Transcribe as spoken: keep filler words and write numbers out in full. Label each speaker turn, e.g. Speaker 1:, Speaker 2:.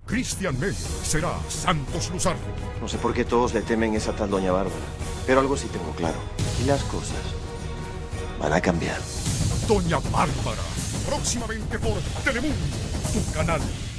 Speaker 1: Christian Meyer será Santos Luzardo.
Speaker 2: No sé por qué todos le temen esa tal Doña Bárbara, pero algo sí tengo claro. Y las cosas van a cambiar.
Speaker 1: Doña Bárbara, próximamente por Telemundo, tu canal.